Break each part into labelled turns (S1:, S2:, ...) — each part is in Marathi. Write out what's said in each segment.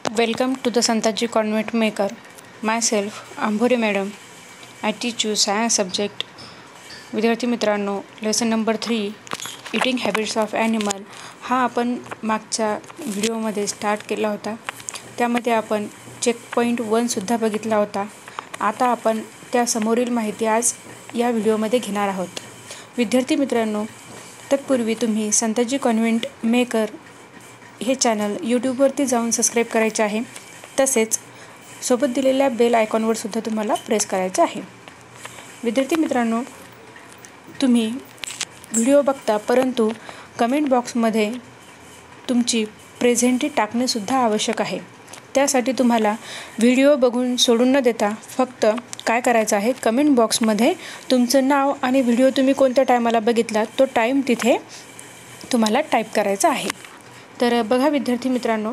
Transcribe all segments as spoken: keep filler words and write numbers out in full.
S1: Welcome to the Santaji Convent Maker. Myself, Ambori Madam. I teach you science subject. विद्यार्थी मित्रांनो, lesson number three eating habits of animal हा आपण मागच्या व्हिडिओमध्ये स्टार्ट केला होता. त्यामध्ये आपण चेक पॉईंट वनसुद्धा बघितला होता. आता आपण त्या समोरील माहिती आज या व्हिडिओमध्ये घेणार आहोत. विद्यार्थी मित्रांनो, तत्पूर्वी तुम्ही संताजी कॉन्व्हेंट मेकर हे चॅनल यूट्यूबवरती जाऊन सबस्क्राईब करायचे आहे. तसेच सोबत दिलेल्या बेल आयकॉनवर सुद्धा तुम्हाला प्रेस करायचे आहे. विद्यार्थी मित्रांनो, तुम्ही व्हिडिओ बघता परंतु कमेंट बॉक्समध्ये तुमची प्रेझेंटी टाकणेसुद्धा आवश्यक आहे. त्यासाठी तुम्हाला व्हिडिओ बघून सोडून न देता फक्त काय करायचं आहे, कमेंट बॉक्समध्ये तुमचं नाव आणि व्हिडिओ तुम्ही कोणत्या टायमाला बघितला तो टाईम तिथे तुम्हाला टाईप करायचा आहे. तर बघा विद्यार्थी मित्रांनो,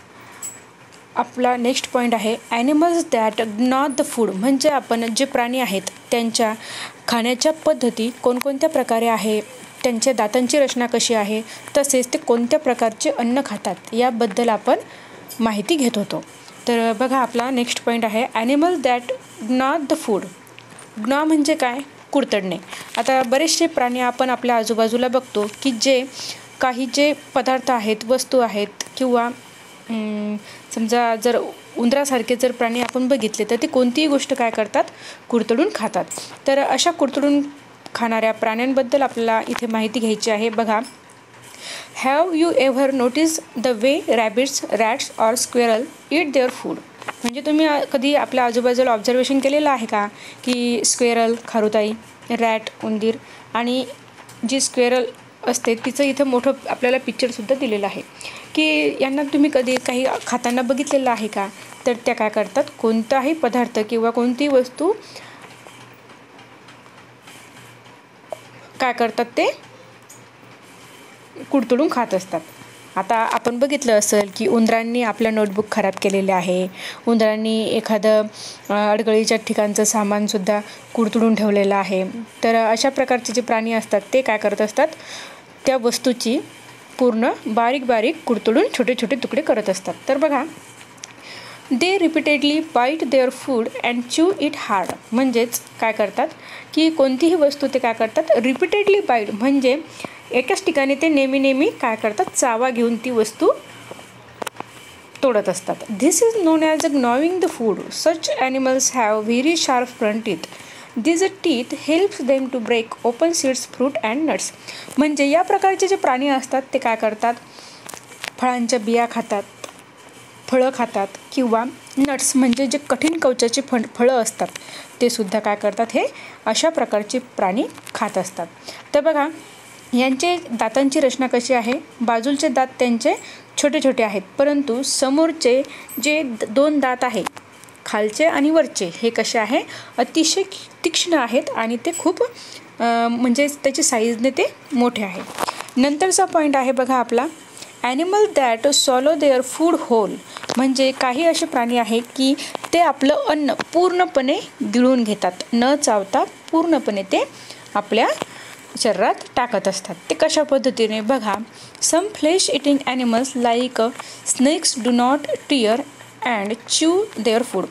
S1: आपला नेक्स्ट पॉईंट आहे animals that not the food. म्हणजे आपण जे प्राणी आहेत त्यांच्या खाण्याच्या पद्धती कोणकोणत्या प्रकारे आहे, त्यांच्या दातांची रचना कशी आहे, तसेच ते कोणत्या प्रकारचे अन्न खातात याबद्दल आपण माहिती घेत होतो. तर बघा आपला नेक्स्ट पॉईंट आहे animal that not the food. Gnaw म्हणजे काय? कुडतडणे. आता बरेचसे प्राणी आपण आपल्या आजूबाजूला बघतो की जे काही जे पदार्थ आहेत, वस्तू आहेत किंवा समजा जर उंदरासारखे जर प्राणी आपण बघितले तर ते कोणतीही गोष्ट काय करतात, कुडतडून खातात. तर अशा कुडतडून खाणाऱ्या प्राण्यांबद्दल आपल्याला इथे माहिती घ्यायची आहे. बघा, have you ever notice the way rabbits, rats or squirrel eat their food. म्हणजे तुम्ही कधी आपल्या आजूबाजूला ऑब्झर्वेशन केलेलं आहे का की स्क्वेरल खारुताई, रॅट उंदीर आणि जी स्क्वेरल असते तिचं इथं मोठं आपल्याला पिक्चरसुद्धा दिलेलं आहे की यांना तुम्ही कधी काही खाताना बघितलेलं आहे का? तर त्या काय करतात, कोणताही पदार्थ किंवा कोणतीही वस्तू काय करतात, ते कुडतडून खात असतात. आता आपण बघितलं असेल की उंदरांनी आपलं नोटबुक खराब केलेले आहे, उंदरांनी एखादं अडगळीच्या ठिकाणचं सामानसुद्धा कुडतडून ठेवलेलं आहे. तर अशा प्रकारचे जे प्राणी असतात ते काय करत असतात, त्या वस्तूची पूर्ण बारीक बारीक कुडतडून छोटे छोटे तुकडे करत असतात. तर बघा, they repeatedly bite their food and chew it hard. म्हणजेच काय करतात की कोणतीही वस्तू ते काय करतात, रिपीटेडली बाईट म्हणजे एकाच ठिकाणी ते नेहमी नेहमी काय करतात, चावा घेऊन ती वस्तू तोडत असतात. This is known as a gnawing the food. Such animals have very sharp front teeth. This teeth helps them to break open seeds, fruit and nuts. म्हणजे या प्रकारचे जे प्राणी असतात ते काय करतात, फळांच्या बिया खातात, फळं खातात किंवा नट्स म्हणजे जे कठीण कवचाचे फ फळं असतात ते सुद्धा काय करतात, हे अशा प्रकारचे प्राणी खात असतात. तर बघा, यांचे दातांची रचना कशी आहे. बाजूचे दात त्यांचे छोटे छोटे आहेत, परंतु समोरचे जे दोन दात आहे, खालचे आणि वरचे, हे कसे आहे, अतिशय तीक्ष्ण आहेत आणि ते खूप म्हणजे त्याची साईजने ते मोठे आहे. नंतरचा पॉईंट आहे बघा आपला animal that swallow their food whole. म्हणजे काही असे प्राणी आहे की ते आपलं अन्न पूर्णपणे गिळून घेतात, न चावता पूर्णपणे ते आपल्या शरीरात टाकत असतात. ते कशा पद्धतीने बघा, some flesh eating animals like snakes do not tear and chew their food.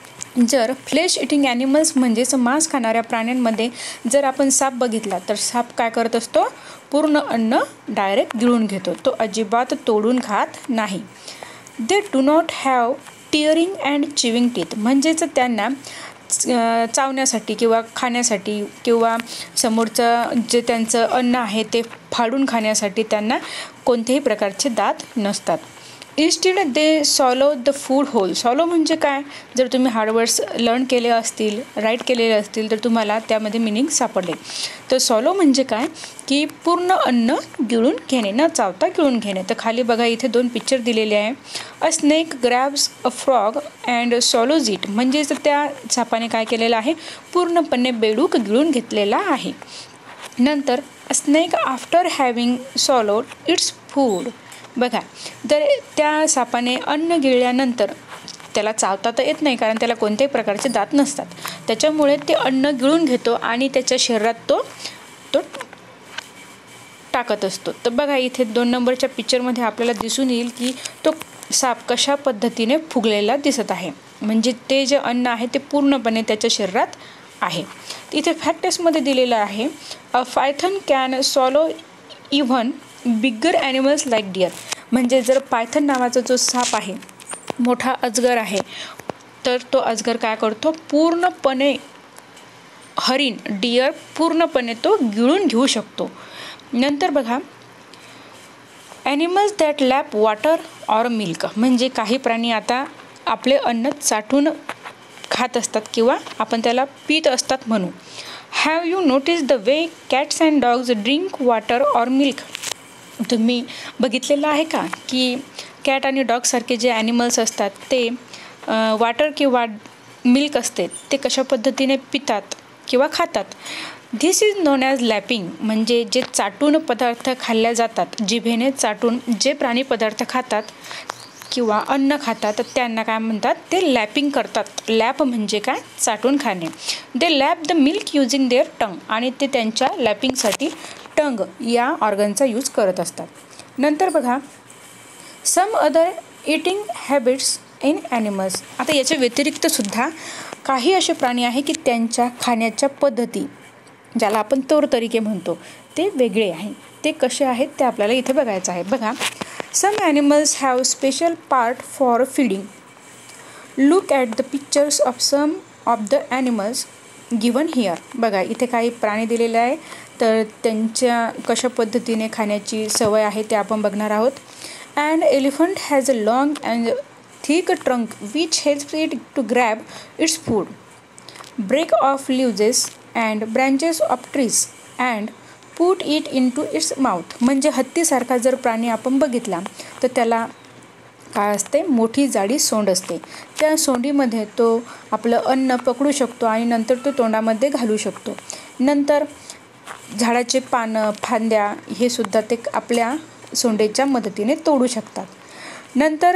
S1: जर फ्लेश इटिंग ॲनिमल्स म्हणजेच मांस खाणाऱ्या प्राण्यांमध्ये जर आपण साप बघितला तर साप काय करत असतो, पूर्ण अन्न डायरेक्ट गिळून घेतो, तो अजिबात तोडून खात नाही. They do not have tearing and chewing teeth. म्हणजेच त्यांना चावण्यासाठी किंवा खाण्यासाठी किंवा समोरचं जे त्यांचं अन्न आहे ते फाडून खाण्यासाठी त्यांना कोणत्याही प्रकारचे दात नसतात. Instead they swallow the food whole. Swallow म्हणजे काय, जर तुम्ही हार्ड वर्ड्स लर्न केले असतील, राईट केलेले असतील तर तुम्हाला त्यामध्ये मिनिंग सापडले. तर सॉलो म्हणजे काय की पूर्ण अन्न गिळून घेणे, न चावता गिळून घेणे. तर खाली बघा इथे दोन पिक्चर दिलेले आहे. A snake grabs a frog and swallows it. म्हणजेच त्या सापाने काय केलेलं आहे, पूर्णपणे बेडूक गिळून घेतलेला आहे. नंतर a snake after having swallowed its food. बघा, तर त्या सापाने अन्न गिळल्यानंतर त्याला चावता तर येत नाही, कारण त्याला कोणत्याही प्रकारचे दात नसतात. त्याच्यामुळे ते अन्न गिळून घेतो आणि त्याच्या शरीरात तो तो टाकत असतो. तर बघा इथे दोन नंबरच्या पिक्चरमध्ये आपल्याला दिसून येईल की तो साप कशा पद्धतीने फुगलेला दिसत आहे, म्हणजे ते जे अन्न आहे ते पूर्णपणे त्याच्या शरीरात आहे. इथे फॅक्ट टेस्टमध्ये दिलेलं आहे, a python can swallow even bigger animals like deer. म्हणजे जर पायथन नावाचा जो साप आहे, मोठा अजगर आहे, तर तो अजगर काय करतो, पूर्णपणे हरिण डिअर पूर्णपणे तो गिळून घेऊ शकतो. नंतर बघा, animals that lap water or milk. म्हणजे काही प्राणी आता आपले अन्न चाटून खात असतात किंवा आपण त्याला पीत असतात म्हणू. Have you notice the way cats and dogs drink water or milk. तुम्ही बघितलेलं आहे का की कॅट आणि डॉगसारखे जे ॲनिमल्स असतात ते वॉटर किंवा मिल्क असते ते कशा पद्धतीने पितात किंवा खातात. This is known as lapping. म्हणजे जे चाटून पदार्थ खाल्ल्या जातात, जिभेने चाटून जे प्राणी पदार्थ खातात किंवा अन्न खातात त्यांना काय म्हणतात, ते लॅपिंग करतात. लॅप म्हणजे काय, चाटून खाणे. They lap the milk using their tongue. आणि ते त्यांच्या लॅपिंगसाठी टंग या ऑर्गनचा यूज करत असतात. नंतर बघा, some other eating habits in animals. आता याच्या व्यतिरिक्त सुद्धा काही असे प्राणी आहे की त्यांच्या खाण्याच्या पद्धती, ज्याला आपण तौर तरीके म्हणतो, ते वेगळे आहे. ते कसे आहेत ते आपल्याला इथे बघायचं आहे. बघा, some animals have special part for feeding. Look at the pictures of some of the animals given here. बघा, इथे काही प्राणी दिलेले आहे, तर त्यांच्या कशा पद्धतीने खाण्याची सवय आहे ते आपण बघणार आहोत. And elephant has a long and thick trunk which helps it to grab its food, break off leaves and branches of trees and put it into its mouth. म्हणजे हत्तीसारखा जर प्राणी आपण बघितला तर त्याला काय असते, मोठी जाडी सोंड असते. त्या सोंडीमध्ये तो आपलं अन्न पकडू शकतो आणि नंतर तो तोंडामध्ये घालू शकतो. नंतर झाडाचे पानं, फांद्या हे सुद्धा ते आपल्या सोंडेच्या मदतीने तोडू शकतात. नंतर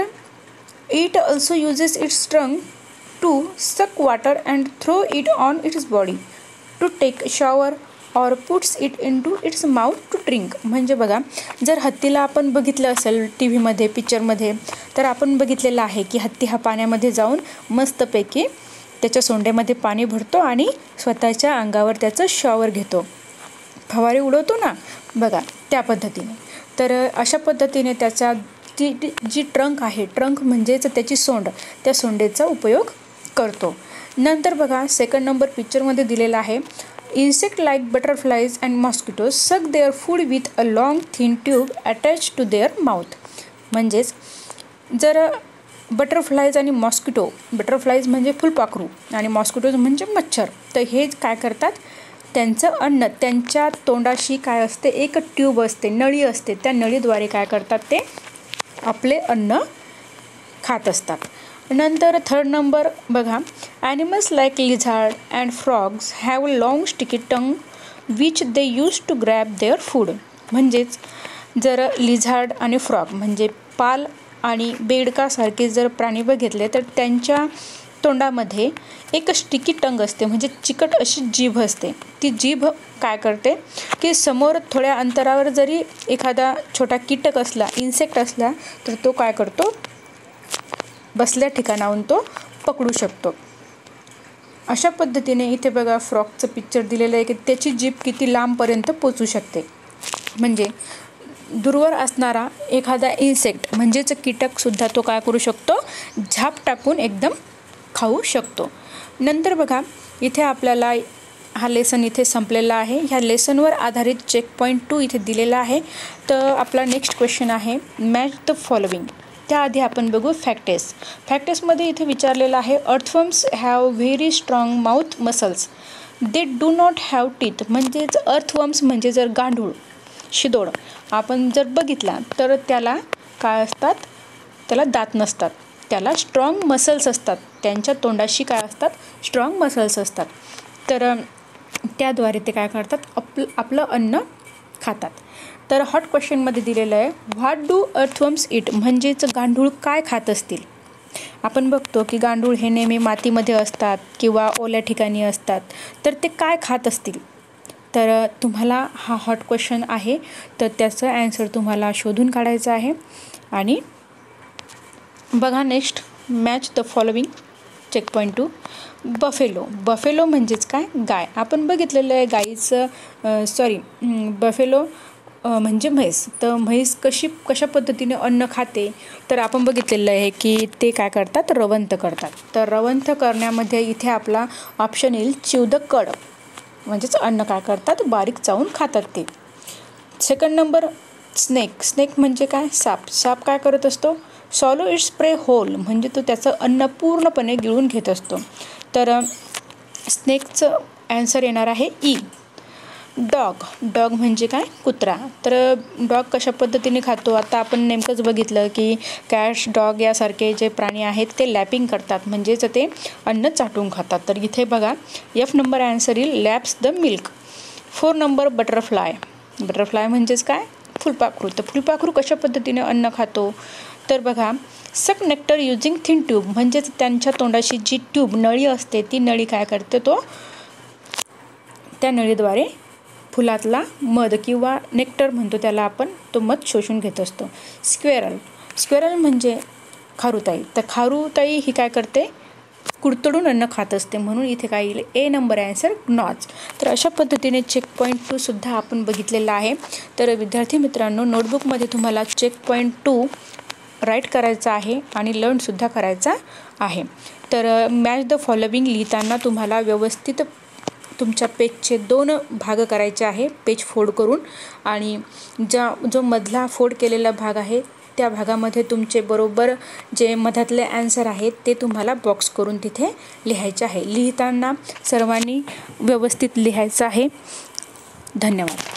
S1: it also uses its trunk to suck water and throw it on its body to take a shower or puts it into its mouth to drink. म्हणजे बघा, जर हत्तीला आपण बघितलं असेल टी व्हीमध्ये, पिक्चरमध्ये, तर आपण बघितलेलं आहे की हत्ती हा पाण्यामध्ये जाऊन मस्तपैकी त्याच्या सोंडेमध्ये पाणी भरतो आणि स्वतःच्या अंगावर त्याचं शॉवर घेतो, फवारे उडवतो ना, बघा त्या पद्धतीने. तर अशा पद्धतीने त्याचा ती जी ट्रंक आहे, ट्रंक म्हणजेच त्याची सोंड, त्या सोंडेचा उपयोग करतो. नंतर बघा, सेकंड नंबर पिक्चरमध्ये दिलेला आहे, insect like butterflies and mosquitoes suck their food with a long thin tube attach to their mouth. म्हणजेच जर बटरफ्लाईज आणि मॉस्किटो, बटरफ्लाईज म्हणजे फुलपाखरू आणि मॉस्किटोज म्हणजे मच्छर, तर हे काय करतात, त्यांचं अन्न त्यांच्या तोंडाशी काय असते, एक ट्यूब असते, नळी असते, त्या नळीद्वारे काय करतात, ते आपले अन्न खात असतात. नंतर थर्ड नंबर बघा, animals like lizard and frogs have long sticky tongue which they use to grab their food. म्हणजेच जर लिझार्ड आणि फ्रॉग म्हणजे पाल आणि बेडकासारखे जर प्राणी बघितले तर त्यांच्या तोंडामध्ये एक स्टिकी टंग असते, म्हणजे चिकट अशी जीभ असते. ती जीभ काय करते की समोर थोड्या अंतरावर जरी एखादा छोटा कीटक असला, इन्सेक्ट असला, तर तो काय करतो, बसल्या ठिकाणाहून तो पकडू शकतो. अशा पद्धतीने इथे बघा फ्रॉगचं पिक्चर दिलेलं आहे की त्याची जीभ किती लांबपर्यंत पोचू शकते. म्हणजे दूरवर असणारा एखादा इन्सेक्ट म्हणजेच कीटकसुद्धा तो काय करू शकतो, झाप टाकून एकदम खाऊ शकतो. नंतर बघा, इथे आपल्याला हा लेसन इथे संपलेला आहे. ह्या लेसनवर आधारित चेक पॉईंट टू इथे दिलेला आहे. तर आपला नेक्स्ट क्वेश्चन आहे, मॅच द फॉलोविंग. त्याआधी आपण बघू फॅक्टेस. फॅक्टेसमध्ये इथे विचारलेलं आहे, earthworms have very strong mouth muscles, they do not have teeth. म्हणजेच अर्थवर्म्स म्हणजे जर गांडूळ, शिदोड आपण जर बघितला तर त्याला काय असतात, त्याला दात नसतात, त्याला स्ट्रॉंग मसल्स असतात, त्यांच्या तोंडाशी काय असतात, स्ट्रॉंग मसल्स असतात. तर त्याद्वारे ते काय करतात, आपलं आपलं अन्न खातात. तर हॉट क्वेश्चनमध्ये दिलेलं आहे, व्हॉट डू अर्थवर्म्स इट. म्हणजेच गांडूळ काय खात असतील. आपण बघतो की गांडूळ हे नेहमी मातीमध्ये असतात किंवा ओल्या ठिकाणी असतात, तर ते काय खात असतील. तर तुम्हाला हा हॉट क्वेश्चन आहे, तर त्याचं ॲन्सर तुम्हाला शोधून काढायचं आहे आणि बघा next, match the following. Check point two, buffalo. Buffalo म्हणजेच काय, गाय. आपण बघितलेलं आहे गाईचं सॉरी बफेलो म्हणजे म्हैस. तर म्हैस कशी कशा पद्धतीने अन्न खाते, तर आपण बघितलेलं आहे की ते काय करतात, रवंथ करतात. तर रवंथ करण्यामध्ये इथे आपला ऑप्शन येईल च्यू द कड, म्हणजेच अन्न काय करतात, बारीक चावून खातात ते. Second number, snake. स्नेक म्हणजे काय, साप. साप काय करत असतो, सॉलो इट्स प्रे होल, म्हणजे तो त्याचं अन्न पूर्णपणे गिळून घेत असतो. तर स्नेकचं ॲन्सर येणार आहे ई. डॉग. डॉग म्हणजे काय, कुत्रा. तर डॉग कशा पद्धतीने खातो, आता आपण नेमकंच बघितलं की कॅट्स, डॉग यासारखे जे प्राणी आहेत ते लॅपिंग करतात, म्हणजेच ते अन्न चाटून खातात. तर इथे बघा एफ नंबर ॲन्सर येईल laps the milk. Four number, butterfly. Butterfly म्हणजेच काय, फुलपाखरू. तर फुलपाखरू कशा पद्धतीने अन्न खातो, तर बघा सक नेक्टर युजिंग थिन ट्यूब, म्हणजेच त्यांच्या तोंडाशी जी ट्यूब नळी असते ती नळी काय करते, तो त्या नळीद्वारे फुलातला मध किंवा नेक्टर म्हणतो त्याला आपण, तो मध शोषून घेत असतो. स्क्वेरल. स्क्वेरल म्हणजे खारुताई. तर खारुताई ही काय करते, कुडतडून अन्न खात असते, म्हणून इथे काय येईल, ए नंबर ॲन्सर नॉच. तर अशा पद्धतीने चेक पॉईंट टू सुद्धा आपण बघितलेला आहे. तर विद्यार्थी मित्रांनो, नोटबुकमध्ये तुम्हाला चेक पॉईंट टू राईट करायचा आहे आणि लर्नसुद्धा करायचा आहे. तर मॅच द फॉलोविंग लिहिताना तुम्हाला व्यवस्थित तुमच्या पेजचे दोन भाग करायचे आहे, पेज फोल्ड करून, आणि ज्या जो मधला फोल्ड केलेला भाग आहे त्या भागामध्ये तुमचे बरोबर जे मधातले ॲन्सर आहेत ते तुम्हाला बॉक्स करून तिथे लिहायचे आहे. लिहिताना सर्वांनी व्यवस्थित लिहायचं आहे. धन्यवाद.